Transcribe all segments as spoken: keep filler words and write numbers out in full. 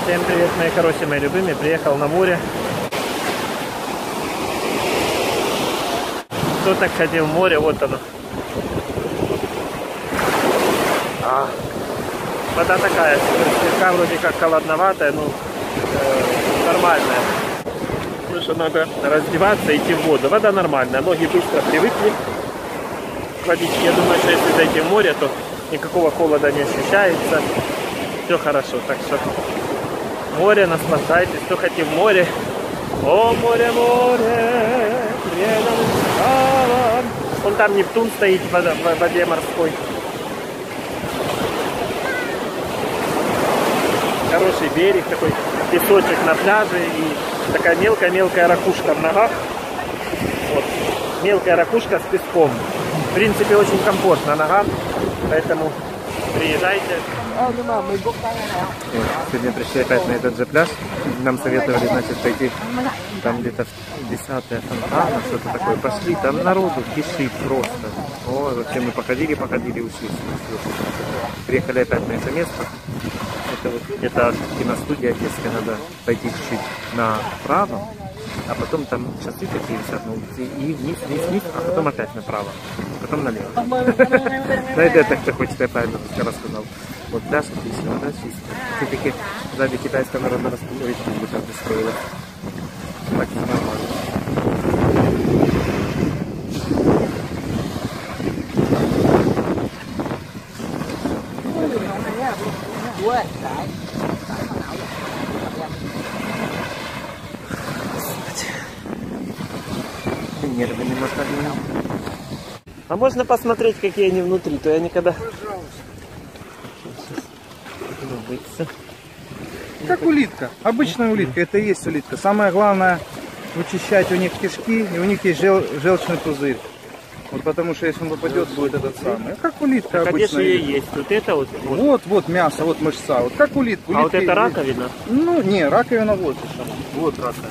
Всем привет, мои хорошие, мои любимые. Приехал на море. Кто так ходил в море, вот оно. А, вода такая, слегка вроде как холодноватая, ну э, нормальная. Потому что надо раздеваться и идти в воду. Вода нормальная, ноги быстро привыкли к водичке. Я думаю, что если зайти в море, то никакого холода не ощущается. Все хорошо, так что море, наслаждайтесь, кто хотите в море. О, море, море, преданным скалам. Вон там Нептун стоит в воде, в воде морской. Хороший берег, такой песочек на пляже и такая мелкая-мелкая ракушка в ногах. Вот. Мелкая ракушка с песком. В принципе, очень комфортно ногам, поэтому приезжайте. Сегодня пришли опять на этот же пляж. Нам советовали, значит, пойти там где-то десятая фонтана, что-то такое. Пошли, там народу кишит просто. О, вообще мы походили, походили, ушли. Приехали опять на это место. Это вот это киностудия детская, надо пойти чуть-чуть направо, а потом там часы такие висят на улице, и вниз, вниз, вниз, а потом опять направо, потом налево. Знаете, это кто хочет, я правильно рассказал. Вот пляж отлично, вода чистая. Все-таки сзади китайская народная республика бы так устроила. Так все нормально. Нервы не мотали. А можно посмотреть, какие они внутри? То я никогда... Как улитка. Обычная улитка. Это и есть улитка. Самое главное вычищать у них кишки, и у них есть жел... желчный пузырь. Вот потому что если он попадет, будет этот самый. Как улитка а обычная. Конечно, есть. Вот это вот, вот. Вот, вот мясо, вот мышца. Вот как улитка. А вот это раковина? Ну, не, раковина вот. Вот раковина.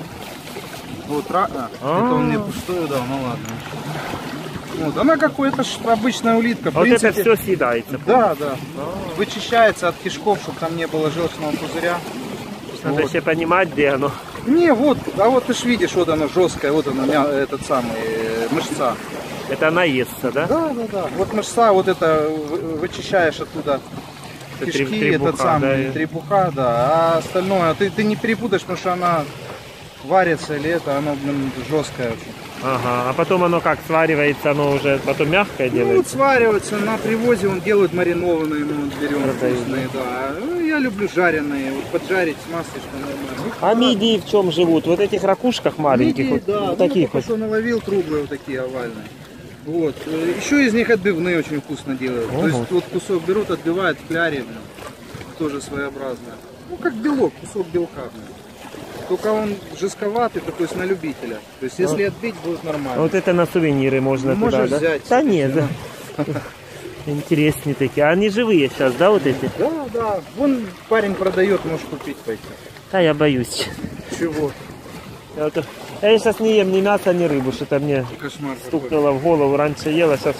Вот раковина. А, это он мне пустую дал, ну ладно. Вот, она какой-то обычная улитка. А вот принципе, это все съедается? Да, да. А-а-а. Вычищается от кишков, чтобы там не было желчного пузыря. Надо вот. Все понимать, где оно. Не, вот, а вот ты ж видишь, вот оно жесткое, вот оно, этот самый, мышца. Это она естся, да? Да, да, да. Вот мышца, вот это вычищаешь оттуда это кишки, требуха, этот самый, да, требуха, да. А остальное, ты, ты не перепутаешь, потому что она варится или это, оно, блин, жесткое очень. Ага, а потом оно как сваривается, оно уже потом мягкое делается? Ну, вот сваривается, на привозе он делают маринованные, мы вот берем вкусные, да. Ну, я люблю жареные, вот поджарить с маслой, что нормально. А мидии в чем живут? Вот этих ракушках маленьких? Мидии, вот, да, вот таких ну, вот. что наловил, круглые вот такие овальные. Вот. Еще из них отбивные очень вкусно делают. Ого. То есть вот кусок берут, отбивают в кляре, тоже своеобразно. Ну, как белок, кусок белка. Только он жестковатый, то есть на любителя. То есть если отбить, будет нормально. Вот это на сувениры можно ну, туда, да? Взять, да нет, да. Интереснее такие. А они живые сейчас, да, вот эти? Да, да. Вон парень продает, можешь купить пойти. Да, я боюсь. Чего? Я, вот, я сейчас не ем ни мясо, ни рыбу, что-то мне кошмар стукнуло в голову. Раньше ела, сейчас...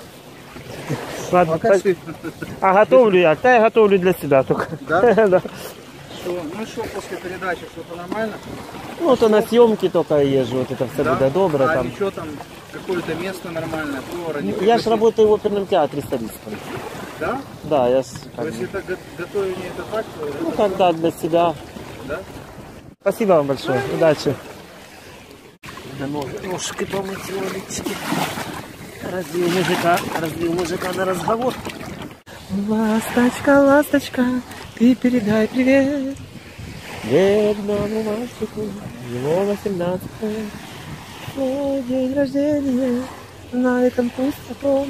Ладно, а, по... а готовлю я? Да, я готовлю для себя только. Да? Да. Что? Ну что, после передачи что-то нормально? Ну, вот на съемки только езжу, вот это все, да? Будет добро. А там. ничего там, какое-то место нормальное, повара? Я пригласили? ж работаю в оперном театре солистом. Да? Да, я ж... То есть это готовение это так? Ну, когда для себя. Да? Спасибо вам большое, удачи. Да, ножки помыть, водички. Развил мужика, развил мужика на разговор. Ласточка, ласточка, ты передай привет бедному мальчику, его восемнадцатое, свой день рождения, на этом пустяком.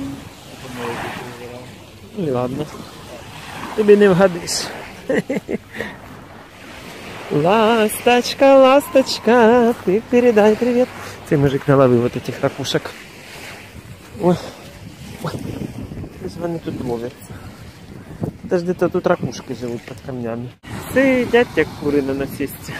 Ну и ладно, тебе не вгадишь. Ласточка, ласточка, ты передай привет. Цей мужик наловив вот этих ракушек. Ой, ой, ось вони тут ловляться. Даже где-то тут ракушки живут под камнями. Сидять, як кури на насесте.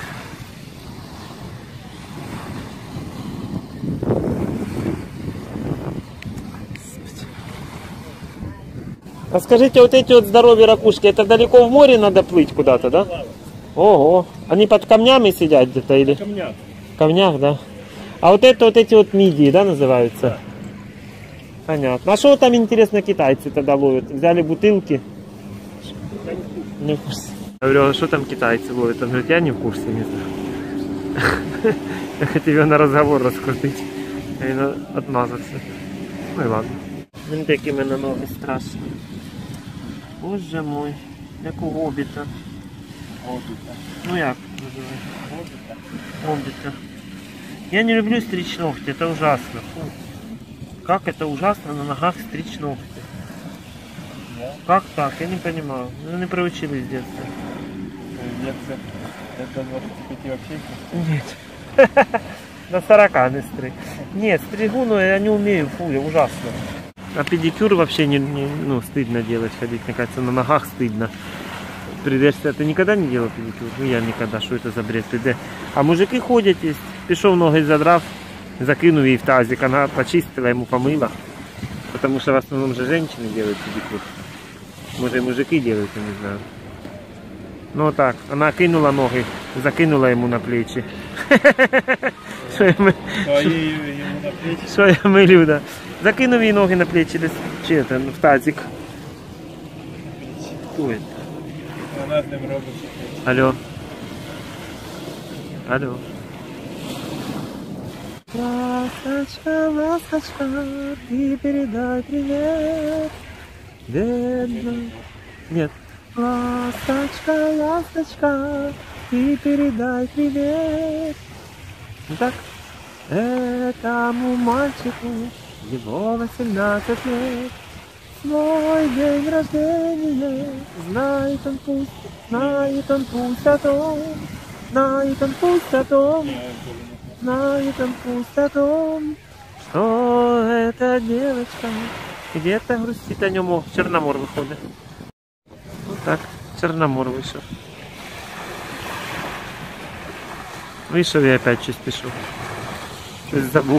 А скажите, вот эти вот здоровые ракушки, это далеко в море надо плыть куда-то, да? Ого, они под камнями сидят где-то или? Камняк. В камнях, да? А вот это вот эти вот мидии, да, называются? Да. Понятно. А что там, интересно, китайцы тогда ловят? Взяли бутылки? Не в курсе. Я говорю, а что там китайцы ловят? Он говорит, я не в курсе, не знаю. Я хотел ее на разговор раскрутить. Я отмазаться. Ну и ладно. Він такі в мене ноги страшні. Боже мой, як у гобіта. Гобіта. Ну як називається? Гобіта. Гобіта. Я не люблю стричь ногти, это ужасно. Фу. Как это ужасно на ногах стричь ногти? Да? Как так? Я не понимаю. Ну не приучили с детства. Детство. Это двадцать пяти вообще? Нет. До сорока не стриг. Нет, стригу, но я не умею, фу, я ужасно. А педикюр вообще не, не ну, стыдно делать, ходить, мне кажется, на ногах стыдно. Придешься, ты никогда не делал педикюр? Ну я никогда, что это за бред? Приде. А мужики ходят, есть. Пішов ноги задрав, закинув її в тазик, она почистила, ему помыла. Потому что в основном же женщины делают педикюр. Может и мужики делают, я не знаю. Ну так, она кинула ноги, закинула ему на плечи. Что я милю, да. Закинув їй ноги на плечи, чи это, в тазик. Кто это? Она с ним робит. Алло. Алло. Ласточка, ласточка, ты передай привет. Бедно. Нет. Ласточка, ласточка, ты передай привет. Ну так. Этому мальчику его восемнадцать лет. Свой день рождения знает он пусть, знает он пусть о том, знает он пусть о том. Знает он пусть о том, что эта девочка где-то грустит о нем. О, Черномор выходит. Вот так, Черномор вышел. Вышел я опять чуть спешу. Щось забув.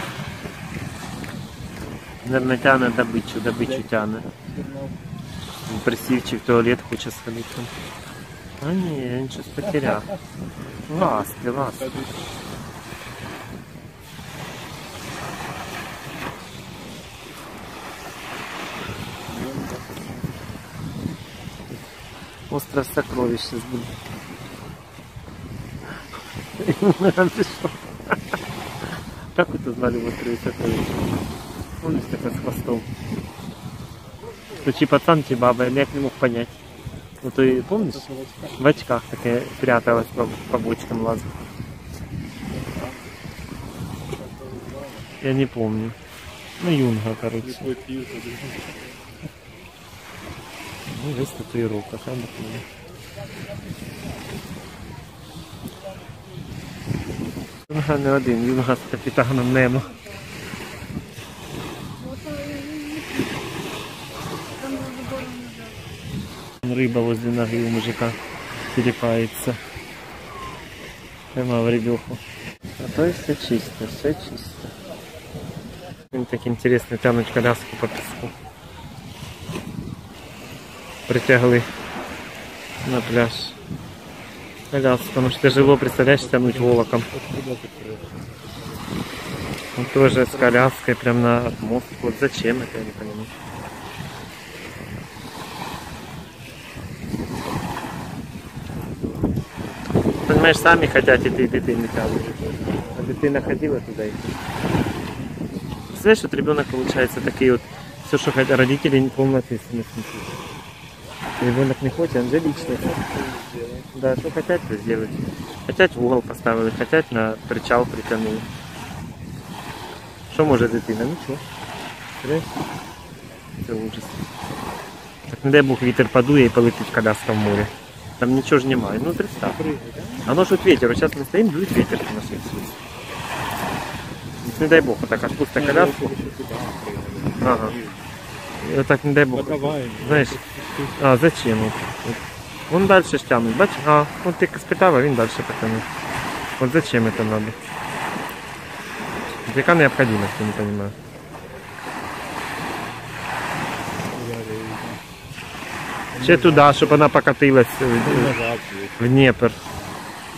Наверное, тяне добычу, добычу тяне. Присівчий в туалет хоче сходити. А ні, він щось потеряв. Ласки, ласки. Остров сокровищ сейчас будет. Как это звали в острове сокровищ? Помните, такой с хвостом? То чи пацан, чи баба, я не мог понять. Ну ты помнишь? В очках такая пряталась, по, по бочкам лазала. Я не помню. Ну, юнга, короче. Ну, весь татуировка, сам такой. Юнга не один, юнга з капітаном Немо. Рыба возле ноги у мужика телепается. Прямо в ребеху. А то есть все чисто, все чисто. Им так интересно тянуть коляску по песку. Притягли на пляж коляску, потому что тяжело, представляешь, тянуть волоком. Он тоже с коляской прям на мост. Вот зачем это, я не понимаю. Понимаешь, сами хотят идти, дитину тягивают. А дитина ходила туда идти. Представляешь, вот ребенок получается такие вот, все, что хотят родители, не полная ответственность несут. Ребенок не хочет, он же лично. Да, что хотят, то сделать. Хотят в угол поставили, хотят на причал притянули. Что может дитина? Ничего. Это ужас. Так не дай Бог ветер подует и полетит коляска в море. Там ничего же немає. Ну представь. Оно ж вот ветер. Вот сейчас мы стоим, дует ветер на нашей свете. Не дай Бог, вот так отпусти коляску. Ага. И вот так не дай Бог. Знаешь, а зачем? Вот, вот. Вон дальше тянуть. Бачиш? А, вот ты спитав, а він дальше потянул. Вот зачем это надо? Какая необходимость, я не понимаю. Ще туда, чтобы она покатилась в, в Днепр.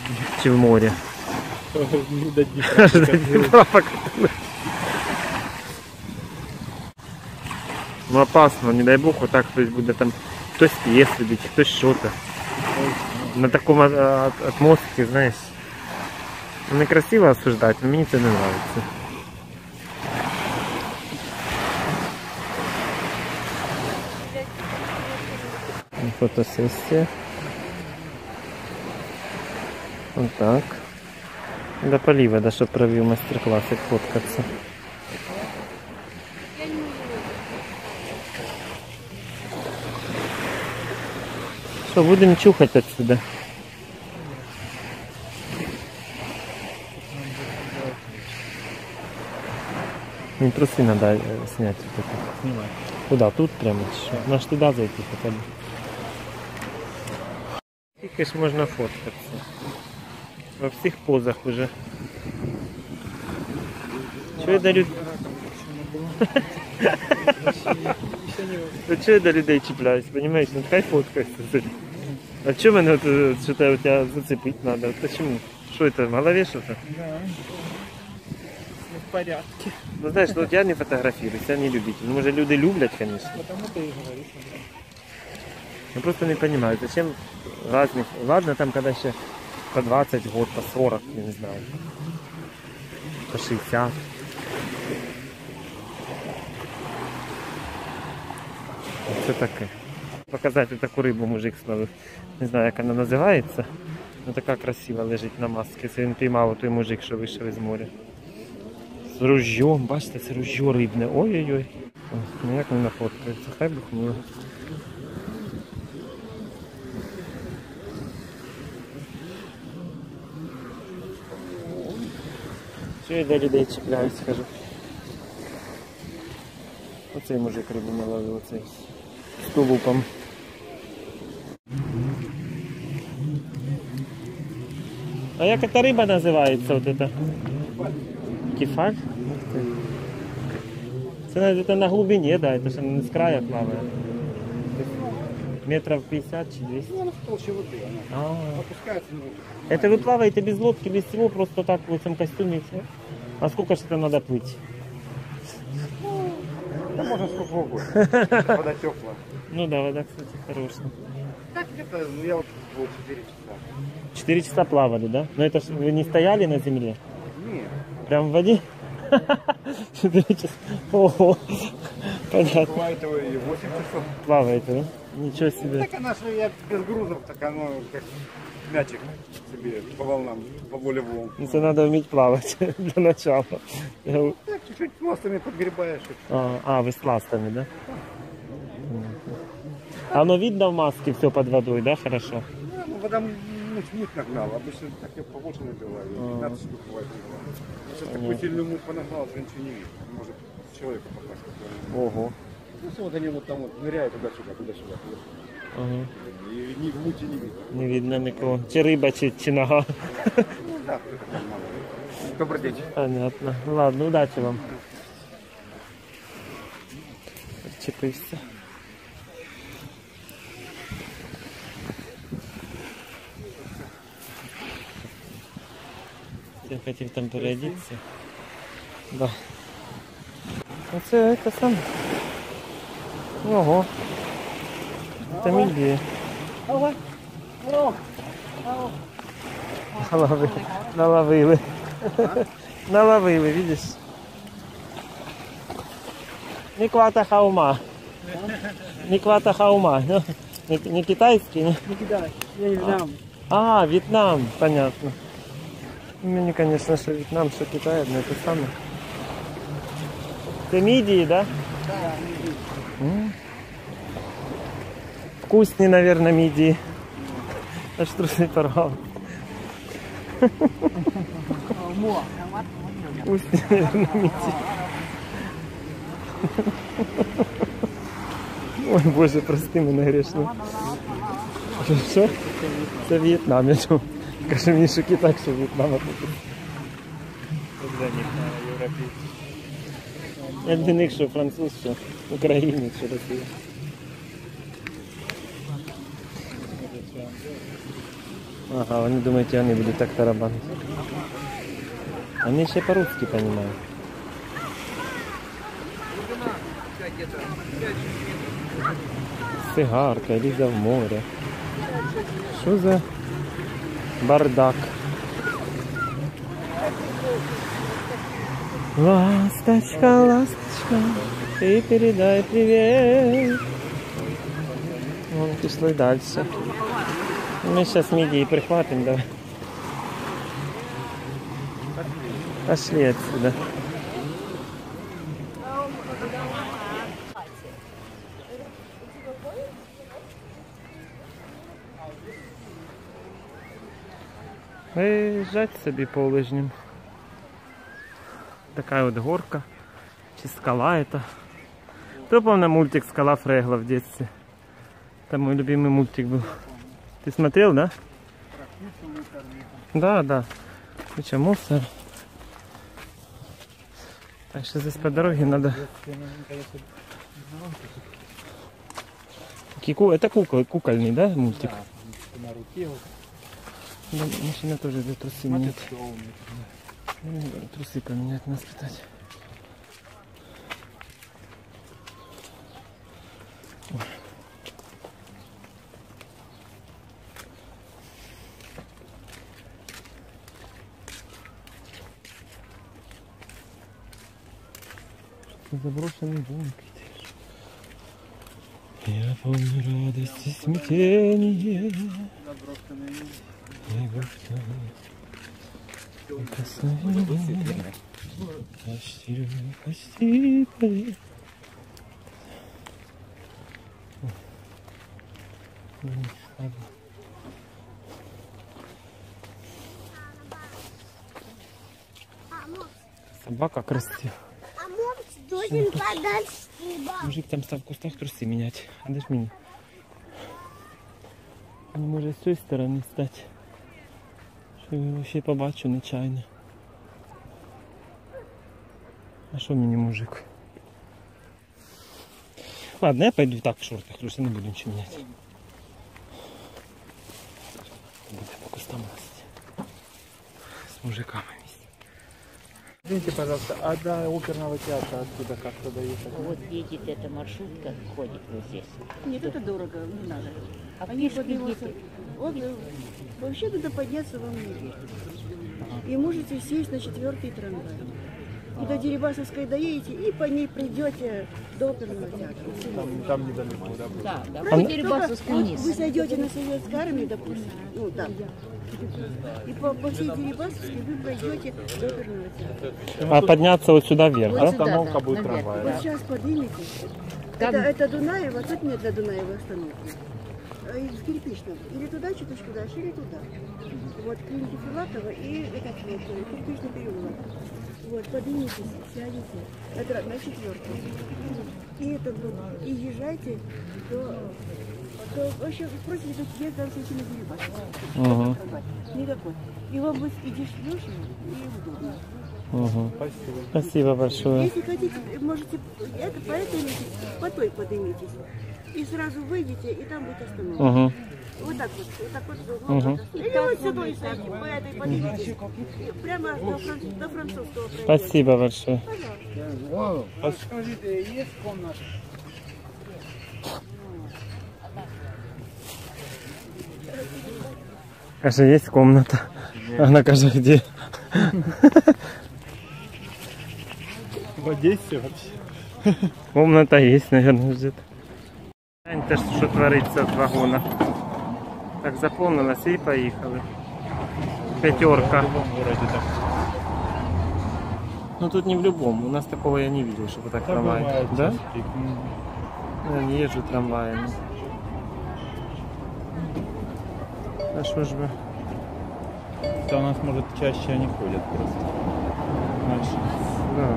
Чи в морі? Не до Дніпра. Дніпра покатили. Ну опасно, не дай Бог, отак хтось буде там, хтось є сидить, хтось що-то. На такому атмосфері, знаєш. Ну, некрасиво осуждати, але мені це не подобається. Фотосессия. Вот так. До полива, да, чтобы провел мастер-класс, как фоткаться. Что, будем чухать отсюда? Не трусы надо э, снять вот это. Снимай. Куда? Тут прямо? Наш туда зайти хотя бы. Тільки ж можна фоткатися. Во всіх позах уже. Чого я до людей... Чого я до людей чіпляюсь, понимаешь? Ну хай фоткається. А чого мене вот, что-то у тебя зацепить надо? Почему? Что это, в голове что-то? Да. В порядке. Ну знаешь, ну вот я не фотографируюсь, я не любитель. Ну может люди люблять, конечно. Потому ты и говоришь. Я просто не понимаю, зачем разных... Ладно, там когда еще по двадцать год, по сорок, я не знаю. По шестьдесят. Це таке. Показати таку рибу мужик словив. Не знаю, як вона називається. Ну така красива лежить на масці. Це він піймав той мужик, що вийшов із моря. З ружьом, бачите, це ружьо рибне. Ой-ой-ой. Ну як не нафоткається, хай бухнуло. Що я до людей чіпляюсь, скажу. Оцей мужик рибу наловив, оцей з тулупом. А як эта риба називається? Вот это? Кефаль? Це это на глубине, да, это же не с края плавает. Метров пятьдесят чи двести. Ну, она в толще воды, она А, опускается. Ну, это вы плаваете без лодки, без всего, просто так в этом костюме и все? А сколько же это надо плыть? да можно сколько угодно. Вода теплая. Ну да, вода, кстати, хорошая. Так это, ну я вот был четыре часа. Четыре часа плавали, да? Но это ж вы не стояли на земле? Нет. Прям в воде? Четыре часа. Ого. Понятно. Бывает и восемь часов. Плаваете, да? Ничего себе. Так она же, я без грузов, так оно как мячик себе по волнам, по воле волн. Ну, это надо уметь плавать для начала. Я- Так, чуть-чуть пластами подгребаешь. А, а, вы с ластами, да? А оно видно в маске все под водой, да, хорошо? Да, ну вода ну, муть нагнала. Обычно так я побольше набиваю. пятнадцать штук бывает. Сейчас такой сильный муть понагнал, что ничего не видно. Может человека попасть. Ого. Ну, вот они вот там вот ныряют туда-сюда, туда-сюда. туда-сюда. Ага. И ни в мути не видно. Не видно никого. Чи риба, чи, чи нога. Ну да, это там мало. Добрый день. Понятно. Ладно, удачи вам. Отчепився. Я хотів там переодеться. Да. Оце це саме. Ого. Це мідії. Наловили. Наловили. Наловили, видиш? Никвата хаума. Никвата хаума. Ну, Не, не китайский, не? Не кидай, я Вьетнам. А, Вьетнам, понятно. Мне, конечно, что Вьетнам, что Китай, одно и то самое. Это мидии, да? Да, М. Вкуснее, наверное, мидии. Аж трусы порвал. Вкуснее, наверное, мидии. Ой, боже, прости мене грешно. Що? Це В'єтнам, я чув. Каже мені, що Китай, що В'єтнам. для них, європейців. Я для них, що француз, що українець, що Росія. Ага, вони думають, вони будуть так тарабанити. Вони ще по-русски розуміють. Цигарка, Ліза в море. Що за бардак? Ласточка, ласточка, ти передай привіт. Вон пішли далі. Ми зараз мідії прихватимо, давай. Пошли отсюда. Виїжджать собі по лижням. Такая вот горка. Чи скала это. Кто помнит мультик «Скала Фрегла» в детстве? Это мой любимый мультик был. Ты смотрел, да? Да, да. Куча мусора. Так что здесь по дороге надо... Это кукол, кукольный, да, мультик? Да, машина тоже для трусы менять. Трусы поменять, нас питать. Заброшенный домик. Я помню радость и смятение. Почти, почти, почти. Собака красивая. А мопс должен подальше. Мужик там став в кустах трусы менять. А дай ж мне. Не може з цієї сторони стати. Що я його ще побачу нечайно. А що мені мужик? Ладно, я пойду так в шортах, плюс я не буду ничего менять. Буду по кустам лазить. С мужиками вместе. Извините, пожалуйста, а до оперного театра откуда как-то доехать? Вот едет эта маршрутка, ходит вот здесь. Нет, это дорого, не надо. А Они пешки поднимутся. где-то? Вот, э, вообще туда подняться вам не И можете сесть на четвертый трамвай. И до Дерибасовской доедете, и по ней придете до оперного театра. Там недалеко, да? Да, да. Ну, По только Дерибасовской вниз. Вы сойдете на Советской армии, допустим, ну там. И по, по всей Дерибасовской вы пройдете до оперного театра. А подняться вот сюда вверх, Вот да? сюда, Остановка да, будет наверх. трамвая. Вот сейчас подниметесь. Там- Это, это Дунаева, тут нет до Дунаева остановки. А из Кирпичного. Или туда, чуточку дальше, или туда. Вот клиники Филатова и этот вот, э, Кирпичный переулок. Вот, поднимитесь, сядете. Это на четвертую. И это вот, и езжайте до... до вообще, спросите, тут где там все эти Дерибасовские. Угу. Никакой. И вам будет и дешевле, и удобно. Угу. Спасибо большое. Если хотите, можете это, по этой лестнице, по той поднимитесь. И сразу выйдете, и там будет остановка. Угу. Вот так вот, вот так вот. вот, Мгм. вот. Или вот сюда и сойдите, по этой поднимитесь. И прямо до, фран... до французского пройдете. Спасибо большое. Скажите, есть комната? Каже, есть комната. Она каже, где? В Одессе вообще. Комната есть, наверное, где-то. Гляньте, що твориться в вагонах. Так заповнилося і поїхали. Пятерка. В любом городе так. Ну тут не в любом. У нас такого я не видел, чтобы так трамвай. бывает Да? всё-таки. М. Я не езжу трамваями. А что ж вы? Это у нас, может, чаще они ходят просто. Дальше. Да.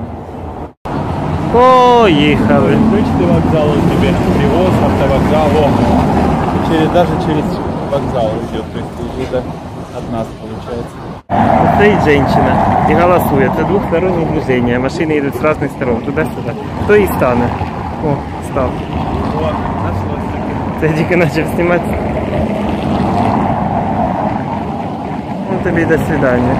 Поїхали. Почты вокзал у тебя, привоз, автовокзал, о, через, даже через вокзал идет, то есть уже от нас получается. Стоит женщина и голосует. Это двухстороннее движение. Машины идут с разных сторон, туда-сюда. Кто и стане? О, стал. Вот, нашлось таки. Це я тільки почав знімати. тобі до свидання.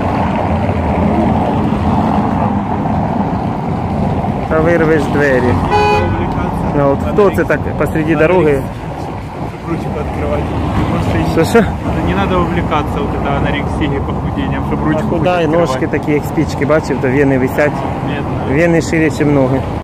Та вирвеш двері. Ну, от хто це так посреди дороги? Ручку открывать. Що, що? Не надо увлекаться вот это анорексией, похудением, чтобы ручку Куди ножки такі, як спички, бачив, то вени висять. Медленно. Вени шире, ніж ноги.